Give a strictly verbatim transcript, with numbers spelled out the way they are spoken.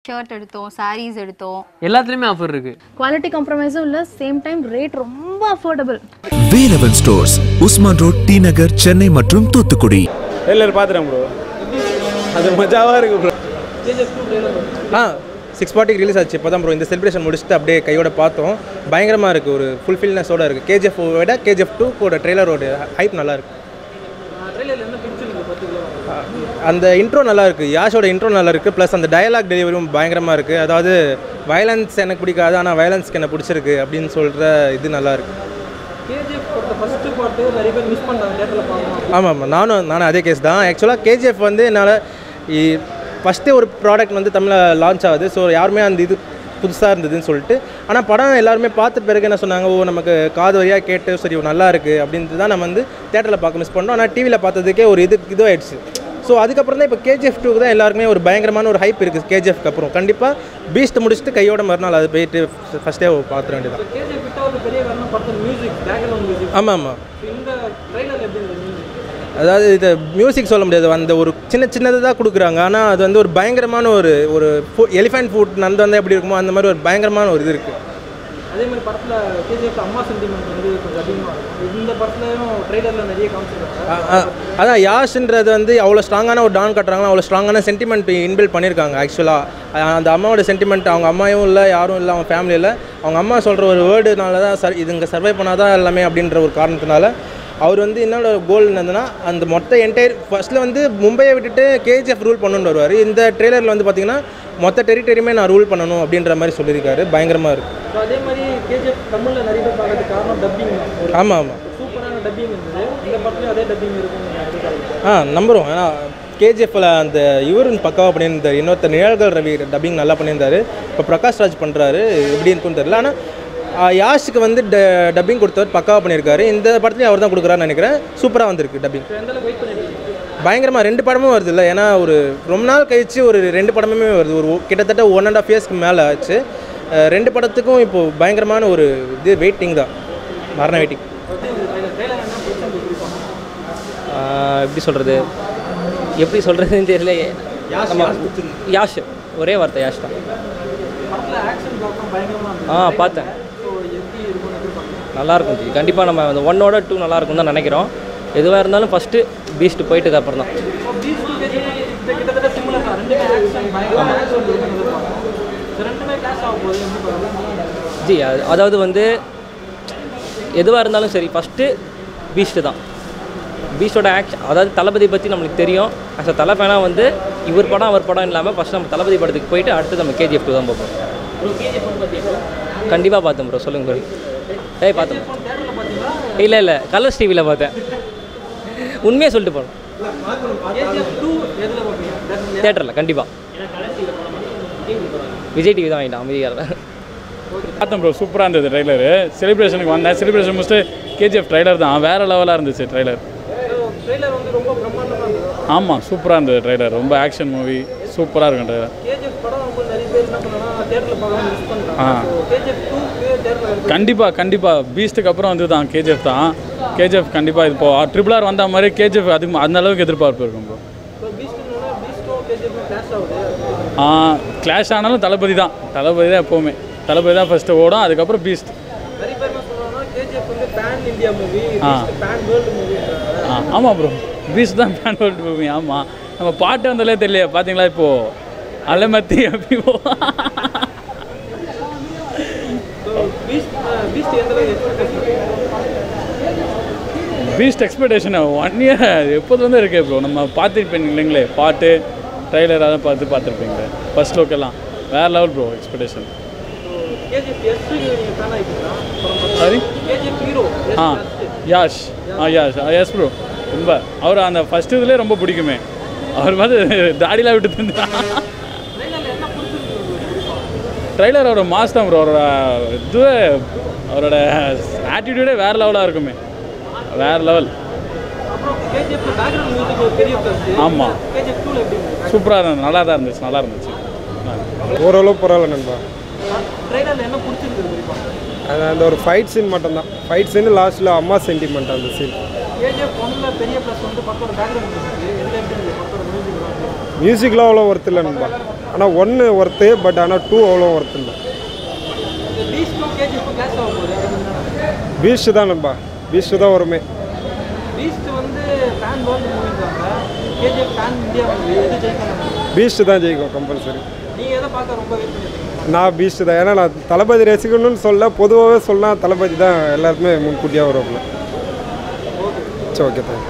Shirt எடுத்தோம், sarees எடுத்தோம். எல்லாத்துலயுமே ஆஃபர் இருக்கு. குவாலிட்டி காம்ப்ரமைஸும் இல்ல, சேம் டைம் ரேட் ரொம்ப affordable. Velavan stores, Usman road, T Nagar, Chennai மற்றும் தூத்துக்குடி. ட்ரெய்லர் பாத்துறேன் ப்ரோ. அது மஜாவா இருக்கு ப்ரோ. ஆ சிக்ஸ் ஃபார்ட்டிக்கு ரிலீஸ் ஆச்சு இப்போ தான் ப்ரோ. இந்த செலிப்ரேஷன் முடிச்சுட்டு அப்படியே கையோட பார்த்தோம். பயங்கரமாக இருக்குது, ஒரு ஃபுல்ஃபில்னஸோட இருக்குது. கேஜிஎஃப் விட கேஜிஎஃப் டூ கூட ட்ரெய்லரோட ஹைப் நல்லா இருக்குது. அந்த இன்ட்ரோ நல்லா இருக்குது, யாஷோட இன்ட்ரோ நல்லா இருக்குது. ப்ளஸ் அந்த டயலாக் டெலிவரியும் பயங்கரமாக இருக்குது. அதாவது வயலன்ஸ் எனக்கு பிடிக்காது, ஆனால் வயலன்ஸ்க்கு எனக்கு பிடிச்சிருக்கு அப்படின்னு சொல்கிற இது நல்லா இருக்குது. ஆமாம் ஆமாம், நானும் நானும் அதே கேஸ் தான். ஆக்சுவலாக கேஜிஎஃப் வந்து என்னால் ஃபஸ்ட்டு ஒரு ப்ராடக்ட் வந்து தமிழில் லான்ச் ஆகுது. ஸோ யாருமே அந்த இது புதுசாக இருந்ததுன்னு சொல்லிட்டு, ஆனால் படம் எல்லாருமே பார்த்த பிறகு என்ன சொன்னாங்க, ஓ நமக்கு காது வழியாக கேட்டு சரி நல்லா இருக்குது அப்படின்ட்டு தான் நம்ம வந்து தேட்டரில் பார்க்க மிஸ் பண்ணோம். ஆனால் டிவியில் பார்த்ததுக்கே ஒரு இது இதுவாகிடுச்சு. ஸோ அதுக்கப்புறம் தான் இப்போ கேஜிஎஃப் டூக்கு தான் எல்லாருக்குமே ஒரு பயங்கரமான ஒரு ஹைப் இருக்குது. கேஜிஎஃப்க்கு அப்புறம் கண்டிப்பாக பீஸ்ட் முடிச்சுட்டு கையோட மறுநாள் அது போயிட்டு ஃபஸ்ட்டே பார்த்துட வேண்டியதான். ஆமாம் ஆமாம், அதாவது இது மியூசிக் சொல்ல முடியாது, அந்த ஒரு சின்ன சின்னது தான் கொடுக்குறாங்க. ஆனால் அது வந்து ஒரு பயங்கரமான ஒரு ஒரு எலிஃபென்ட் ஃபுட் நந்து வந்தால் எப்படி இருக்குமோ அந்த மாதிரி ஒரு பயங்கரமான ஒரு இது இருக்குது. அதே மாதிரி படத்தில் கேஜிஎஃப் அம்மா சென்டிமெண்ட் வந்து கொஞ்சம் அதிகமாக இருக்கும். இந்த படத்துலையும் ட்ரெய்லரில் நிறைய காமிச்சிருக்காங்க. அதான் யாஷ்ன்றது வந்து அவ்வளோ ஸ்ட்ராங்கான ஒரு டான் கட்டுறாங்களா, அவ்வளோ ஸ்ட்ராங்கான சென்டிமெண்ட் இன்பில்ட் பண்ணியிருக்காங்க. ஆக்சுவலாக அந்த அம்மாவோட சென்டிமெண்ட், அவங்க அம்மாவும் இல்லை யாரும் இல்லை அவங்க ஃபேமிலியில், அவங்க அம்மா சொல்கிற ஒரு வேர்டுனால தான் சர் இதுங்க சர்வை பண்ணால் தான் எல்லாமே அப்படின்ற ஒரு காரணத்தினால அவர் வந்து என்னோட கோல் என்னதுன்னா, அந்த மொத்த என்டையர் ஃபஸ்ட்டில் வந்து மும்பையை விட்டுட்டு கேஜிஎஃப் ரூல் பண்ணணுன்னு வருவார். இந்த ட்ரெய்லரில் வந்து பார்த்திங்கன்னா மொத்த டெரிட்டரியுமே நான் ரூல் பண்ணணும் அப்படின்ற மாதிரி சொல்லியிருக்காரு. பயங்கரமாக இருக்குது. அதே மாதிரி கேஜிஎஃப் தமிழில் நிறைய பேர் பார்க்கறதுக்கு காரணம் டப்பிங். ஆமாம் ஆமாம், சூப்பரான டப்பிங் இருந்தது. இந்த படத்துலையும் அதே டப்பிங் இருக்கும். ஆ நம்புகிறோம். ஏன்னா கேஜிஎஃப்பில் அந்த இவர் பக்காவாக பண்ணியிருந்தார், இன்னொருத்தர் நிழல்கள் ரவி டப்பிங் நல்லா பண்ணியிருந்தார். இப்போ பிரகாஷ் ராஜ் பண்ணுறாரு, எப்படி இருக்குன்னு தெரியல. ஆனால் யாஷுக்கு வந்து ட டப்பிங் கொடுத்தவர் பக்காவாக பண்ணியிருக்காரு. இந்த படத்துலையும் அவர் தான் கொடுக்குறாருன்னு நினைக்கிறேன். சூப்பராக வந்திருக்கு டப்பிங். பயங்கரமாக ரெண்டு படமும் வருது இல்லை, ஏன்னா ஒரு ரொம்ப நாள் கழிச்சு ஒரு ரெண்டு படமுமே வருது. ஒரு கிட்டத்தட்ட ஒன் அண்ட் ஆஃப் இயர்ஸ்க்கு மேலே ஆச்சு. ரெண்டு படத்துக்கும் இப்போது பயங்கரமான ஒரு இது வெயிட்டிங் தான், மரண வெயிட்டிங். எப்படி சொல்கிறது எப்படி சொல்கிறதுன்னு தெரியல. யாஷ், ஒரே வார்த்தை யாஷ் தான். ஆ பார்த்தேன், நல்லாயிருக்கும் ஜி. கண்டிப்பாக நம்ம அந்த ஒன்னோட டூ நல்லாயிருக்கும் தான் நினைக்கிறோம். எதுவாக இருந்தாலும் ஃபஸ்ட்டு பீஸ்ட் போயிட்டு அப்புறம் தான். ஜி அதாவது வந்து எதுவாக இருந்தாலும் சரி ஃபஸ்ட்டு பீஸ்ட்டு தான். பீஸ்டோட ஆக்ஷன், அதாவது தளபதி பற்றி நம்மளுக்கு தெரியும். ஆஸ் அ தலை ஃபேனாக வந்து இவர் படம் அவர் படம் இல்லாமல் ஃபஸ்ட் நம்ம தளபதி படத்துக்கு போயிட்டு அடுத்து நம்ம கேஜிஎஃப் டூ தான் பார்ப்போம். கண்டிப்பாக பார்த்தேன் ப்ரோ. சொல்லுங்கள் ப்ரோ. ஏய் பார்த்தேன். இல்லை இல்லை கலர்ஸ் டிவியில் பார்த்தேன். உண்மையாக சொல்லிட்டு போனோம். தேட்டரில் கண்டிப்பாக. விஜய் டிவி தான் வாங்கிட்டேன் அமைதியாக. பார்த்தேன் ப்ரோ, சூப்பராக இருந்தது ட்ரெய்லரு. செலிப்ரேஷனுக்கு வந்தேன், செலிப்ரேஷன் முடிச்சுட்டு கேஜிஎஃப் ட்ரெய்லர் தான் வேறு லெவலாக இருந்துச்சு ட்ரெய்லர். ஆமாம் சூப்பராக இருந்தது ட்ரெய்லர். ரொம்ப ஆக்ஷன் மூவி, சூப்பராக இருக்கும் ட்ரெய்லர். ஆ கண்டிப்பாக கண்டிப்பாக பீஸ்ட்டுக்கு அப்புறம் வந்து தான் கேஜிஎஃப் தான். கேஜிஎஃப் கண்டிப்பாக இப்போ ட்ரிபிள் ஆர் வந்த மாதிரி கேஜிஎஃப் அதுக்கு அந்த அளவுக்கு எதிர்பார்ப்பு இருக்கும் ப்ரோ. ஆ கிளாஷ் ஆனாலும் தளபதி தான், தளபதி தான் எப்போவுமே. தளபதி தான் ஃபஸ்ட்டு ஓடும், அதுக்கப்புறம் பீஸ்ட். ஆ ஆ ஆமாம் ப்ரோ, பீஸ்ட் தான் பேன் வேர்ல்டு மூவி. ஆமாம், நம்ம பாட்டு வந்தாலே தெரியலையா பார்த்தீங்களா இப்போது அலமத்தி அப்படிவோ. பீஸ்ட் எக்ஸ்பெக்டேஷன் ஒன் இயர் எப்போது வந்து இருக்கே ப்ரோ. நம்ம பார்த்துருப்பீங்க இல்லைங்களே, பாட்டு ட்ரெய்லர் அதை பார்த்து பார்த்துருப்பீங்களே. ஃபர்ஸ்ட் லுக்கெல்லாம் வேறு லெவல் ப்ரோ எக்ஸ்பெக்டேஷன். சாரி ஆ யாஷ் ஆ யாஷ் ஆ எஸ் ப்ரோ. ரொம்ப அவர் அந்த ஃபஸ்ட் இதுலேயே ரொம்ப பிடிக்குமே. அவர் வந்து தாடிலாம் விட்டு தந்தா. ட்ரெய்லர் அவரோட மாஸ் தான் ப்ரோ. அவரோட இதுவே அவரோட ஆட்டிடியூடே வேறு லெவலாக இருக்குமே, வேறு லெவல். ஆமாம் சூப்பராக இருந்தது, நல்லா தான் இருந்துச்சு, நல்லா இருந்துச்சு. ஓரளவு பரவாயில்ல நண்பா. அது அந்த ஒரு ஃபைட் சீன் மட்டும்தான். ஃபைட் சீன் லாஸ்ட்டில் அம்மா சென்டிமெண்ட் அந்த சீன். மியூசிக்லாம் அவ்வளோ ஒர்த்து இல்லை நண்பா. ஆனால் ஒன்று ஒர்த்து பட் ஆனால் டூ அவ்வளோ ஒர்த்து இல்லை. பீஸ்டும் கேஜிஎஃப் கிளாஸ் ஆக போகுது. பீஸ்ட்டு தான் நண்பா, பீஸ்ட்டு தான் வருமே. பீஸ்ட் வந்து ஃபேன் வேர்ல்டு மூவிங்காங்க, கேஜிஎஃப் ஃபேன் இந்தியா மூவி, எது ஜெயிக்கணும்? பீஸ்ட்டு தான் ஜெயிக்கும் கம்பல்சரி. நீங்கள் எதை பார்க்க ரொம்ப வெயிட் பண்ணிருக்கீங்க? நான் பீஸ்ட்டு தான். ஏன்னா நான் தளபதி ரசிகணும்னு சொல்ல, பொதுவாகவே சொல்லலாம் தளபதி தான் எல்லாருக்குமே முன்கூட்டியாக வருவாங்க. சரி, ஓகே, தேங்க்யூ.